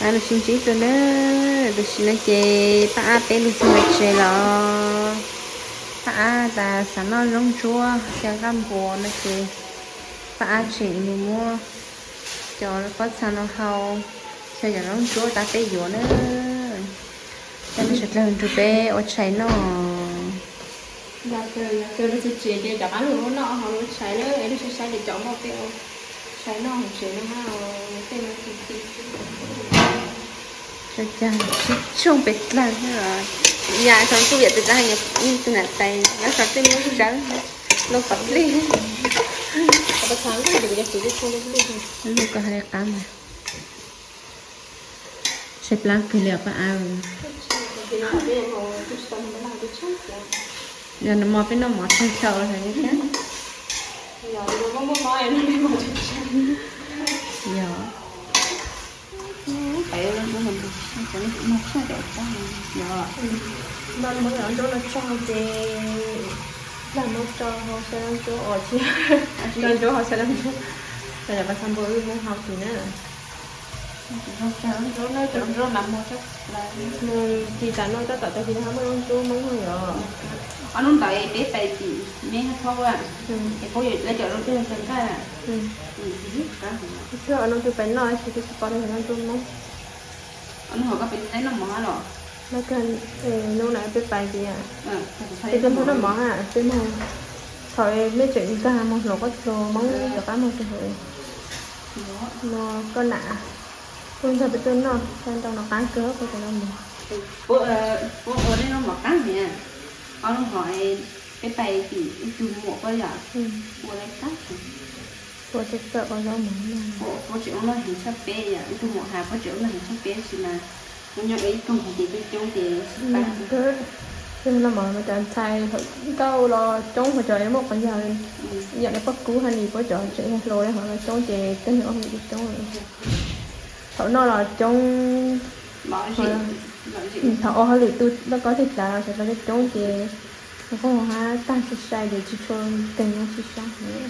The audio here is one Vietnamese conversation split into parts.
anh xin chỉ cho nó được xin nó chè ta bên được xin nó chè là ta ta sản nó rong chua cho cam bò nó chè ta chỉ mua cho nó có sản nó hậu cho giờ rong chua ta bé dừa nữa cho nó sẽ lên chụp bé ở trái nó là từ nó sẽ chè để cho ăn luôn nó họ nó trái nữa em sẽ trái để chọn một cái trái nó không chè nó ha cái nó thì cho chàng chung bệt là thế rồi nhà xong tôi việc từ ra nhập từ nãy tay nó sao tên nó cũng rắn nó phật đi có sáng cái gì để xử lý không nó có hai cam này xếp lá kia liệu có ai giờ nó mò bên nó mò chân sâu rồi như thế giờ nó muốn nói nó đi mò chân giờ phải nó mình nó mò sao đẹp quá giờ nó mới ở chỗ nó trong thì là nó cho họ sẽ làm chỗ ở chứ làm chỗ họ sẽ làm chỗ đây là bà tham bữa muốn học thì nữa chỗ nó chỗ nằm một chút là thì tại nó tất cả tại vì nó mới chỗ muốn hơn rồi anh không tại bé tại chị mẹ hát thôi à cái cô vậy lấy chỗ nó chơi chơi cái à chứ nó từ bên nói thì cái con này nó chung nó anh hỏi có bên đấy nó mỏ rồi nó cần lúc nãy biết bài gì à thì tôi thấy nó mỏ à tôi mà thôi mấy chuyện ta một lỗ có đồ món được cá một cái hồi nó có nạ tôi thật tôi nó xem trong nó cá cớ của nó mình bữa ở đây nó mỏ cá nè anh hỏi cái bài thì chùm một cái giờ bữa đây cắt bữa chết sợ có rau mỏng bữa chịu nó hình sắp bé giờ chùm một hạt bữa chịu nó hình sắp bé thì là nó nhớ ý không phải chỉ chung thì cứ nhưng nó mở mà chọn sai câu lo trốn phải trời một phần giờ giờ nó bắt cứu hay gì có chọn chuyện rồi họ là trốn chè tính nữa không được trốn rồi thảo nó là trốn thảo họ lì tôi nó có thịt là sẽ phải trốn chè nó có hoa tan xịt sai để chỉ cho tình nó xịt sai nữa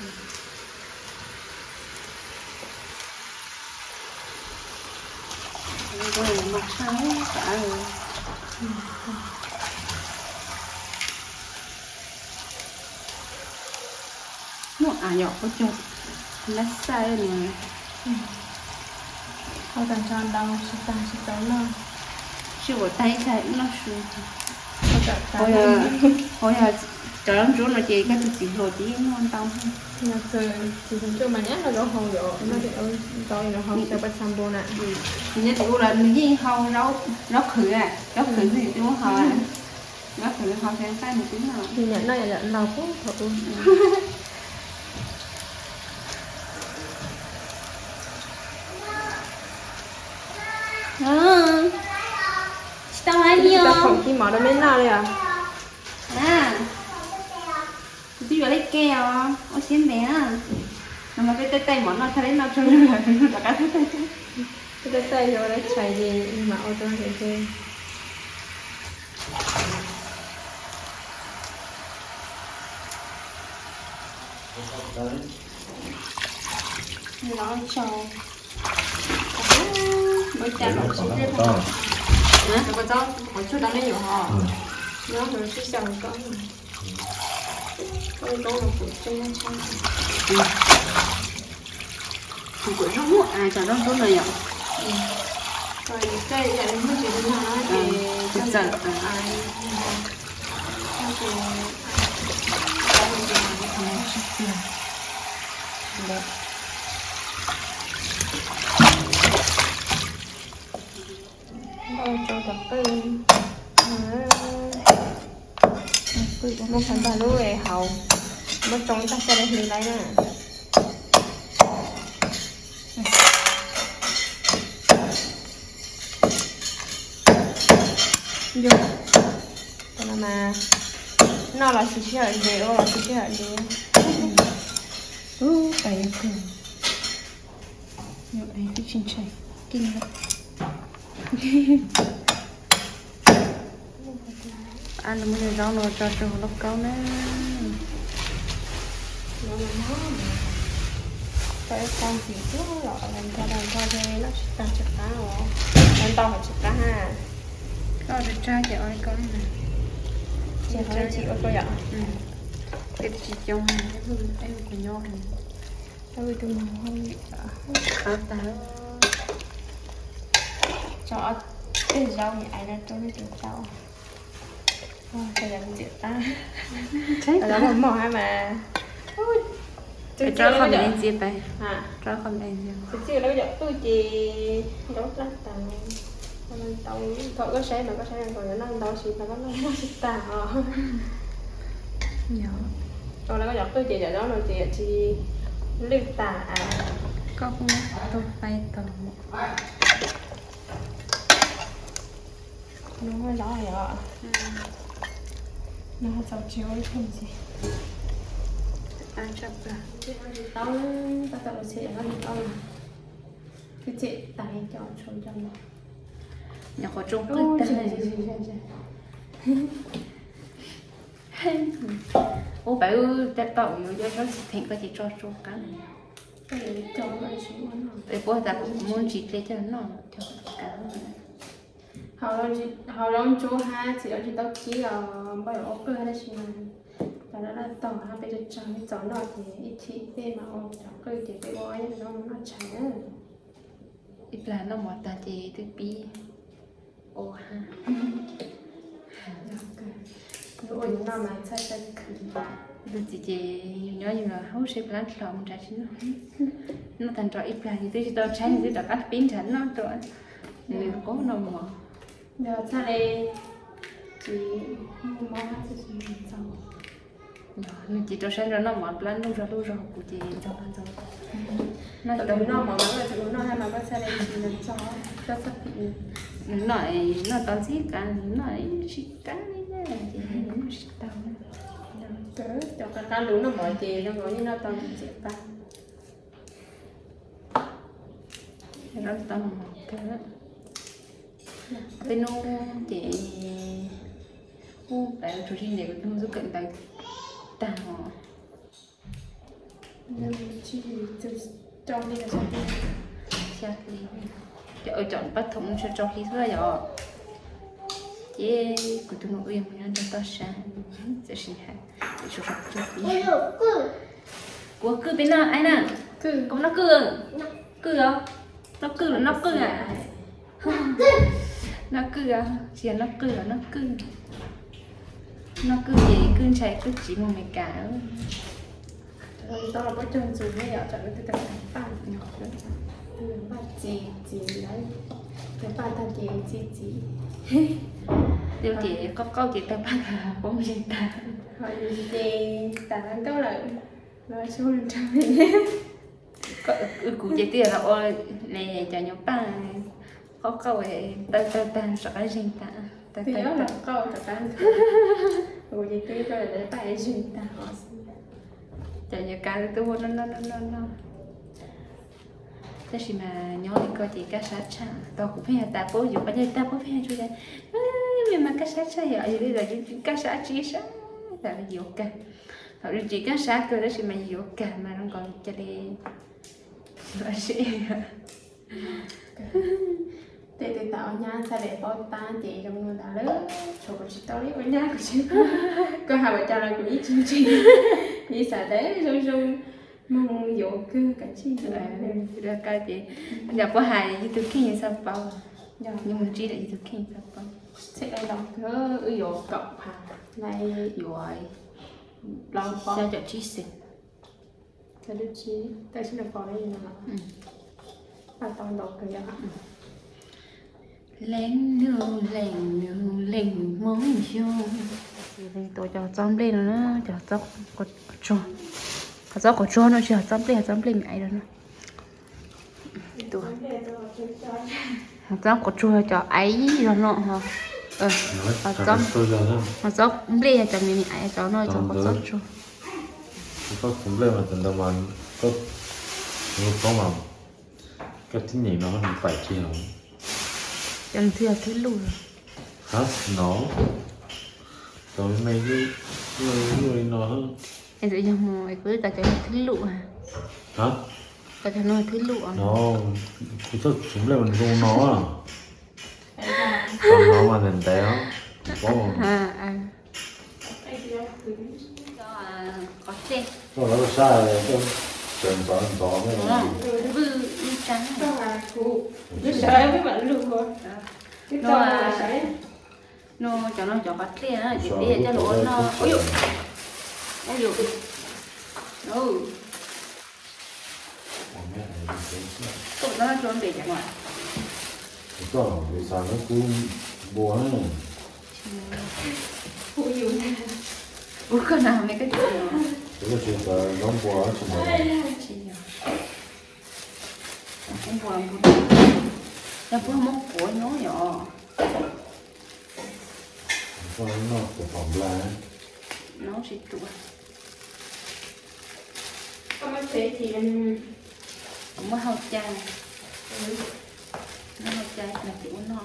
rồi mặt sáng cả rồi một nhỏ có chung nó sai rồi nè không cần cho ăn đâu xịt tao nó chưa có tay sai nó sùi hồi giờ trời lắm chú nó chỉ cái gì rồi chỉ nó ăn tao là từ chỉ cần cho mà nhát là nó hầu rồi nó thì ơi tôi nó hầu cho bắt xăm bồ nè nhất là là gì hầu nó khử à nó khử thì chú hầu à nó khử hầu sẽ sai một tiếng nào thì nhận này là lâu phút thật luôn tao ăn nhiều tao không chỉ mở nó mấy nào đây à bây giờ lấy keo ở xin bé nó mà cái tay món nó thấy nó cho nó là cái cái tay rồi đấy chạy gì mà ô tô thì chơi nó cho mới cha nó chỉ biết thôi hả có cho một chút đó nó nhiều hò nó rồi chỉ xong con tôi có một cuộn trên trong cuộn nó mua ai cho nó tốt này ạ rồi cái này là mới chỉ được nó thì chắc chắn ai cho tập cái một phần ba lúa về hậu mất trong ta sẽ lấy lấy nè vô còn mà nó là chỉ chơi gì đó là chỉ chơi gì phải cười nhiều ấy cái chuyện chạy kinh lắm ăn là mới rau nó cho lóc câu nè nó phải con gì trước nó làm cho đây nó tăng chặt cá rồi to phải chụp ra ha. Có được trai chị ơi con này. Chị hỏi chị ơi coi ạ. Cái chị chồng này em của nhau này. Ôi đừng mà không Ở ta. cho cái rau như ai ra cho nó được rau. Phải làm gì ta? Là nó mỏ hay mà. Cái cho không lên gì vậy? Hả? Cho không lên gì. Thực sự nó giật tôi chị đốt lắm tao. Tao thôi có xe mà có xe còn nó tao xịt mà nó xịt tao. Nhỏ. Còn nó có giật tôi chị giờ đó rồi chị liên tà à. Có không tôi bay tàu một. Nó hơi rõ rồi ạ. Nó hơi sầu chiếu không gì. Ăn chậm là. Tao tạo được chị nó tao là cái chị tay cho trốn trong nó. Nhà có trông cứ tay. Ô bà ơi, ta tàu nhiều cho nó thành có chỉ cho trông cá này. Cái này cho nó xuống nó. Để bố ta cũng muốn chỉ để cho nó cho cá này. Họ long chú ha chỉ đó chỉ tao chỉ là bây giờ ok hay là gì mà và nó là tàu ha bây giờ chẳng cái chọn nào thì ít thì thế mà ông chẳng cây thì cái gói nó cháy Ít là nó mọt ta thì tự bi. Ô ha. rồi nó mà sai Được chị nhớ như là hấu sẽ làm lòng trả chứ nó thành trò ít là thì tôi cho trái thì tôi cắt pin chắn nó rồi nên có nó mỏ giờ sao đây chị mua món ăn thì chị sao nên chị cho sáng rồi nó mọt lắm lúc rồi của chị cho ăn rồi nó tự nó món ăn là tự nó hay mà có sao đây chị nên cho sắp bị nó tao xí cả nó xí cá đấy nha chị nó xí tao cho cái cá lú nó mỏi chị nó gọi như nó tao chị ta nó tao mọt cái đó bên nó chị tại chủ trình để nó giúp cận tại tao nên chị cho đi là sao đi chắc đi ở chọn bắt thống cho khí thôi rồi chị của tôi nói em muốn cho tao sáng sẽ xin hả cho sắp cho đi của cứ bên nào ai nè cứ có nó cứ à nó cứ à nó cứ à chỉ nó cứ gì cứ chạy cứ chỉ một mấy cả rồi tao là có chân dùng hay ở chọn cái tao đánh bàn nhỏ đấy bà chị đấy cái bà ta chị điều chị có câu chị ta bắt là bóng gì ta hỏi gì ta đang câu lại nói số lần trăm nhé có cụ chị tiền là ôi này cho nhóm ba có câu ấy ta sợ cái gì ta thì đó là câu ta rồi chị kia rồi để bài gì ta họ cho nhà cá tôi muốn nó thế thì mà nhớ đi coi chị cá sát chả tao cũng phải ta bố dù bây giờ ta bố phải chui đây vì mà cá sát chả vậy thì là chỉ cá sát chỉ sát là nhiều cả họ chỉ cá sát cơ đó thì mà nhiều cả mà nó còn cho đi là gì để tạo nha sao để bao ta chị trong người ta lớn số của chị tao lấy với nha của chị có hai vợ chồng là của ý chị ý xả thế rung mong dỗ cứ cả chi là cái chị giờ có hài như từ khi sao bao nhưng mình chỉ để từ khi sao bao sẽ đây đọc cứ dỗ cộng hả này rồi lo sao cho chị xịt cho đứa chí tại sao được có đây nè và toàn đọc cái đó lên món vô thì tôi cho xong lên rồi nó cho xong có cho nó cho xong lên mày rồi nó tôi xong có cho ấy rồi nó hả xong lên cho mình ấy cho nó cho có cho có cũng lên mà tận đâu mà có mà cái thứ này nó không phải chi không chẳng thừa thứ lùi hả nó rồi mấy cái người nó em tự nhiên mọi cứ ta cho nó thứ lụa hả ta cho nó thứ lụa nó cứ thức chúng lên mình không nó à Còn nó mà lần téo có một có chê nó nó sai cái trường gió cái này vư đi trắng Nó sợi với bạn luôn rồi. Cái Nó to à. là sợi. nó cho bắt kia á chỉ đi cho lỗ nó ôi dồi tụi nó trốn để chẳng ngoài có vì sao nó cũng bùa ấy Phụ dùng. ủa con nào mấy cái chuyện đó cái chuyện là nó bùa chứ mà không buồn nó vừa móc của nó nhỏ có nó của phòng lá nó sẽ trụ Có mấy thế thì anh không có hao chai nó hao chai là chịu non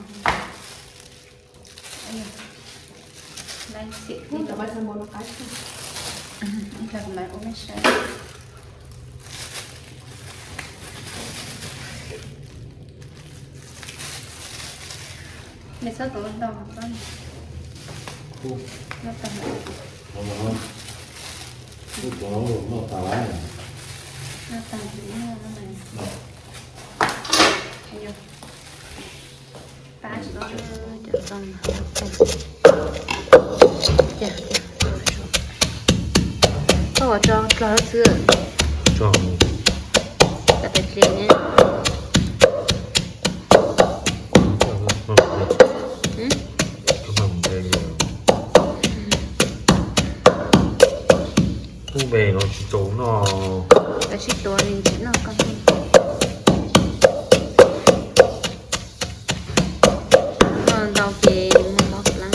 đây xịt đi là bao giờ một cái. là lại ôm cái sai mày sao tụi nó đâu con nó tầm nó tà lá này nó tầm thì nó này ta chỉ có được xong có cho nó xưa cho ta phải chơi nhé về nó trốn nó ta chỉตัวđi chỉ nó con đau kì nó lắm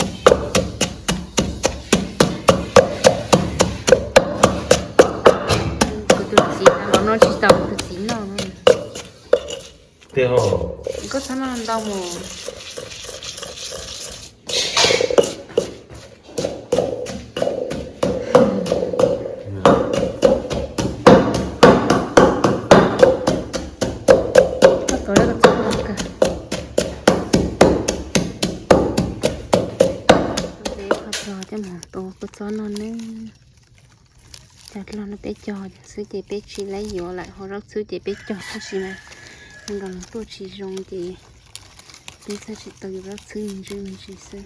cái thứ gì nó chỉ tao cái gì nó tiêu có sao nó đau mà cho nó nên chặt lo nó bé cho sư chị bé chỉ lấy dừa lại hoặc là sư chị bé cho thôi chị mà nhưng còn tôi chỉ dùng thì bé sẽ chỉ từ đó sư mình chỉ mình chỉ sư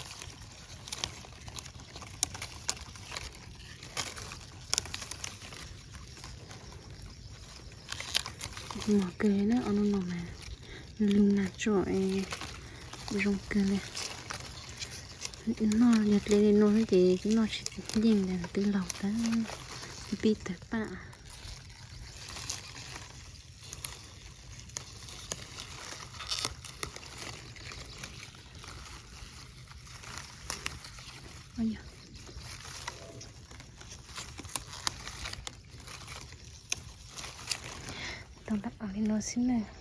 mà cái nó ăn nó mà luôn là trội dùng cái này nó nhặt lên nó thì nó chỉ nhìn là từ lòng đó bị tật bạ ôi giời tao đặt ở đây nó xin này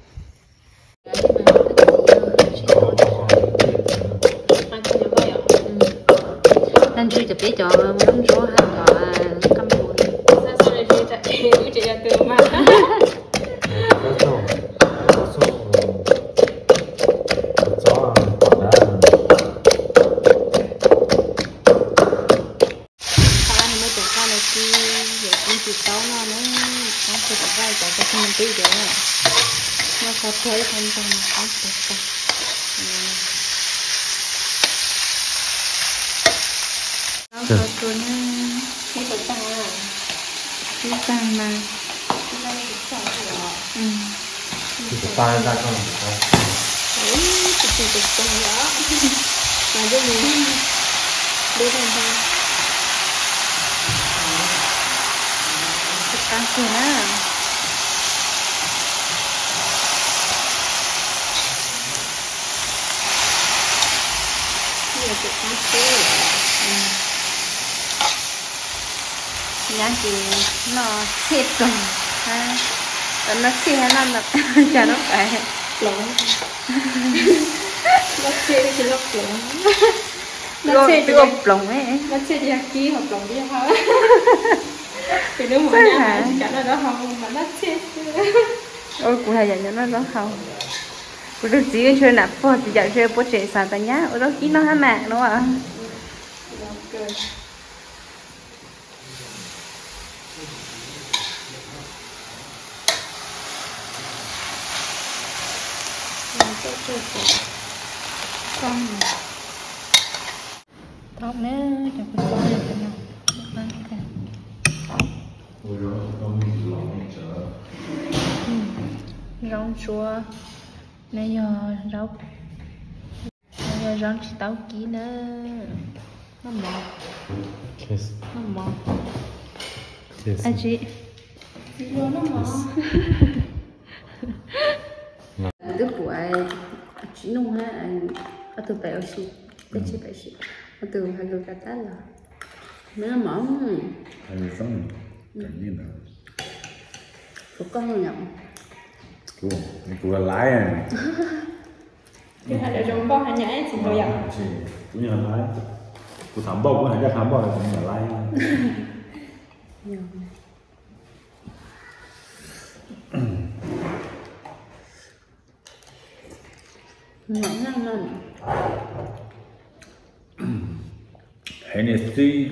anh chưa chụp để cho món số hàng thọ cắm buồn. Sao lại chơi chạy chỉ là từ mà. Nó có thế thành trong nó tốt nó có tuần Cái tổ ta cái tăng mà đây cái sợi cái tay ra con cái tổ đó mà cái gì đưa thành ra cái tăng kia á nhiều cái tăng kia nhà chị nó xếp cần ha còn nó xe nó là cho nó phải lỗ nó xe thì lỗ nó xe thì lỗ lồng ấy nó xe thì kia hoặc lỗ đi hả thì nếu mà nhà chả là đó không mà nó xe ôi cụ thầy dạy cho nó đó không bữa đó chỉ chơi nạp phô thì giờ chơi bữa trẻ sao ta nhá bữa đó chỉ nó hả mẹ đúng không ạ con thóc nữa cho cái con này cho nó rau chua này giờ rau chỉ tao kỹ nữa nó mỏ nó mỏ anh chị nó mỏ tức của chị nung ha ở từ bảy xí tới chị bảy xí ở từ hai lô cá tá là mấy nó mỏ hay sống cảnh như nào của con rồi nhộng cô là lái à cái hai đứa trong bao hai nhãi chỉ tôi dặn cũng như là lái cô thảm bông có thể ra thảm bông cũng là lái ngon ngon Hennessy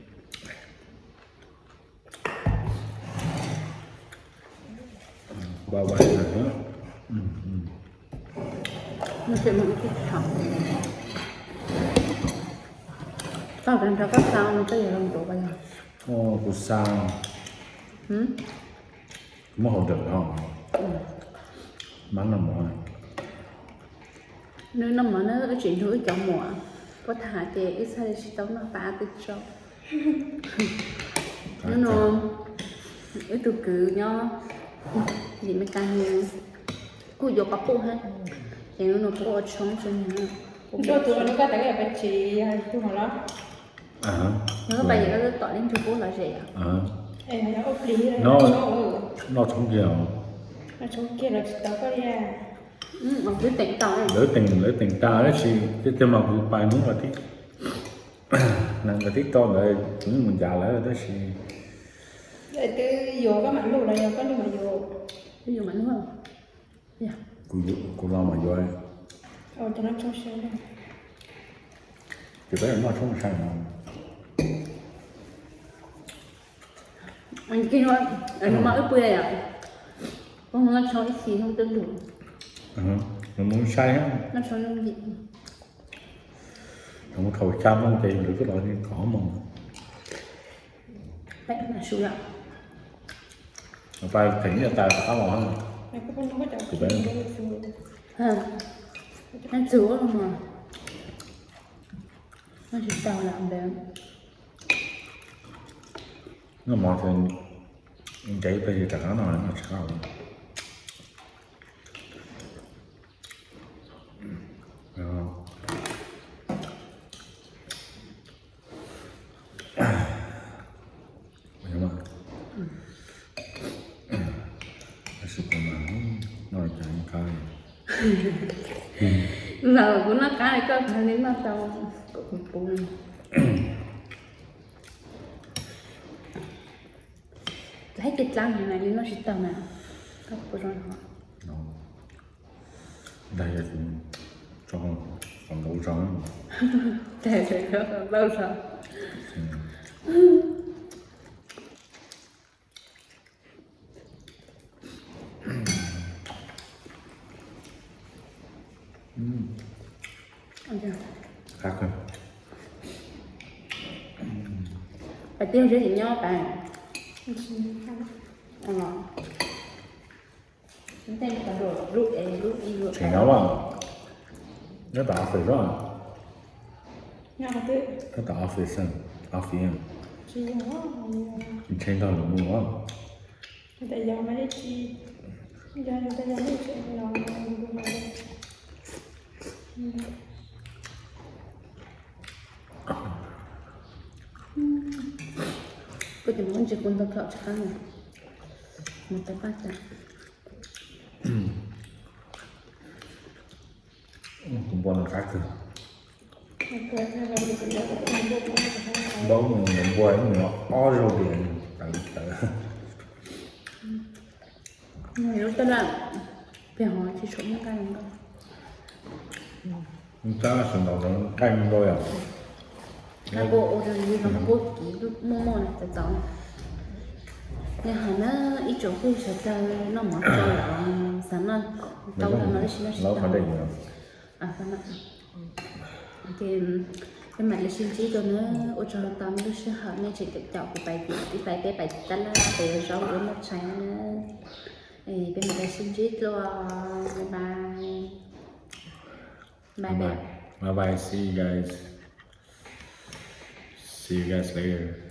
ba bảy rồi đó nó sẽ một cái thằng tao đang cho các sao nó tới giờ làm tổ bây giờ cô sao mất hồn được không mắng là mỏ nếu nó mà nó ở chuyện núi chọn mùa có thả thì ít sao thì tao nó phá từ cho nó ít từ cứ nhau gì mấy cái như cô vô bắp bụng hết thì nó có chống cho nó cho tụi nó có cái bài chị tôi hỏi nó nó bây giờ nó tỏi lên chụp bố là gì à em nó ốp lý rồi nó chống kia nó chống kia là tao có đi à mà cứ tỉnh tao này lấy tỉnh ta đấy chị cái mà cứ bài muốn là thích nàng là thích to rồi cũng mình già lại rồi đó chị để từ vô cái mảnh đồ này có nhưng mà vô ví dụ mạnh không dạ cô lo mà vô ấy cho nó trong xe đây thì bây giờ nó không sai mà anh kia thôi anh mà ướp bưởi à không nó cho ít xì không tương đủ nó muốn sai á nó cho nó gì nó muốn thầu trăm không tiền được cái loại như cỏ mà vậy là sưu động nó phải thỉnh cho ta áo màu hơn này có con nó có thì bé ha anh sửa luôn mà nó chỉ tao làm đấy nó mò thì chạy bây giờ cả nó nói nó sao giờ của nó cái có phải đến bao tao cũng bùn lấy cái lăng này nó sẽ tao nào các bữa rồi họ đây là cho còn đấu trắng để nó bao giờ khác không phải tiêu cho thì nhau bạn chúng ta phải đổ rút đi rút thì nó mà nó tạo phải rồi nhà có tự nó tạo phải sân áo phiền chị nó trên đó là mua không tại giờ mấy cái chị giờ người ta giờ mấy chuyện nó đúng rồi có thể muốn chỉ quân tập thọ cho anh một tay bắt ra cũng buồn là khác rồi đâu mình quay nó ó rồi biển tại người lúc đó là phải hỏi chỉ số những cái này chắc là sản phẩm nó canh rồi à? Nó bộ rồi như nó bộ kỹ lúc mô mô này tự tổng. Nhưng mà nó ít chỗ khu sẽ cho nó mở cho là sáng nó tao là nó sẽ nó phải định rồi. À phải mà thì cái mặt là xin chỉ cho nó ô cho tao nó sẽ hợp nên chỉ tự chọn cái bài tên là để rau với một trái nữa. Bên mặt là xin chỉ cho bye bye. Bye bye. See you guys later.